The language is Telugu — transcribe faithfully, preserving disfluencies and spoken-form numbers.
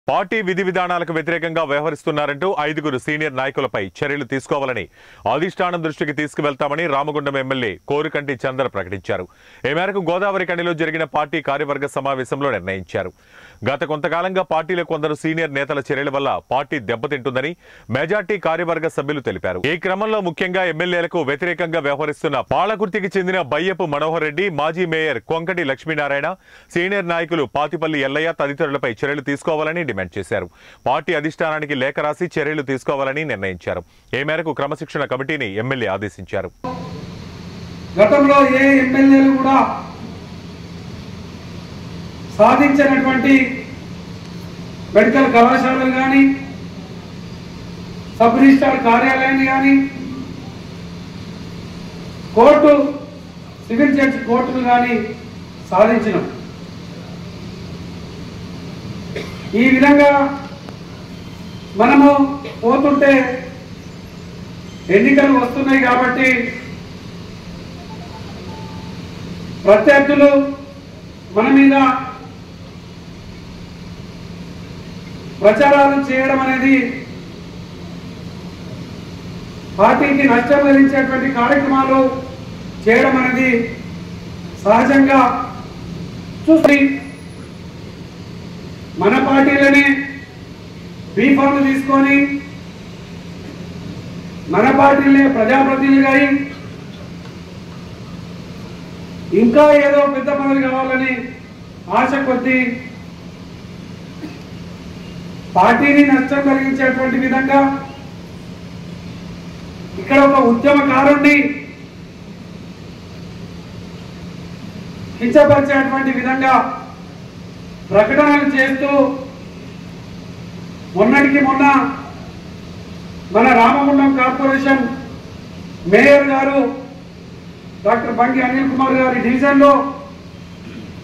పార్టీ విధి విధానాలకు వ్యతిరేకంగా వ్యవహరిస్తున్నారంటూ ఐదుగురు సీనియర్ నాయకులపై చర్యలు తీసుకోవాలని అధిష్టానం దృష్టికి తీసుకువెళ్తామని రామగుండం ఎమ్మెల్యే కోరుకంటి చంద్ర ప్రకటించారు. ఈ మేరకు గోదావరి కనిలో జరిగిన పార్టీ కార్యవర్గ సమావేశంలో నిర్ణయించారు. గత కొంతకాలంగా పార్టీలో కొందరు సీనియర్ నేతల చర్యల వల్ల పార్టీ దెబ్బతింటుందని మెజార్టీ కార్యవర్గ సభ్యులు తెలిపారు. ఈ క్రమంలో ముఖ్యంగా ఎమ్మెల్యేలకు వ్యతిరేకంగా వ్యవహరిస్తున్న పాలకుర్తికి చెందిన బయ్యపు మనోహర్ రెడ్డి, మాజీ మేయర్ కొంకటి లక్ష్మీనారాయణ, సీనియర్ నాయకులు పాతిపల్లి ఎల్లయ్య తదితరులపై చర్యలు తీసుకోవాలని డిమాండ్ చేశారు. పార్టీ అధిష్టానానికి లేఖ రాసి చర్యలు తీసుకోవాలని నిర్ణయించారు. ఈ మేరకు క్రమశిక్షణ కమిటీని ఎమ్మెల్యే ఆదేశించారు. గతంలో ఏ ఎమ్మెల్యేలు కూడా సాధించినటువంటి మెడికల్ కళాశాలలు కానీ, సబ్ రిజిస్ట్రార్ కార్యాలయాన్ని కానీ, కోర్టు సివిల్ జడ్జి కోర్టులు కానీ సాధించినాం. ఈ విధంగా మనము పోతుంటే ఎన్నికలు వస్తున్నాయి కాబట్టి ప్రత్యర్థులు మన మీద ప్రచారాలు చేయడం అనేది పార్టీకి నష్టం కలిగించేటువంటి కార్యక్రమాలు చేయడం అనేది సహజంగా చూసి మన పార్టీలోనే బీఫామ్లు తీసుకొని మన పార్టీలనే ప్రజాప్రతినిధులుగా ఇంకా ఏదో పెద్ద పనులు కావాలని ఆశ కొద్దీ పార్టీని నష్టం కలిగించేటువంటి విధంగా ఇక్కడ ఒక ఉద్యమకారుణ్ణి కించపరిచేటువంటి విధంగా ప్రకటనలు చేస్తూ మొన్నటికి మొన్న మన రామగుండం కార్పొరేషన్ మేయర్ గారు డాక్టర్ బండి అనిల్ కుమార్ గారి డివిజన్లో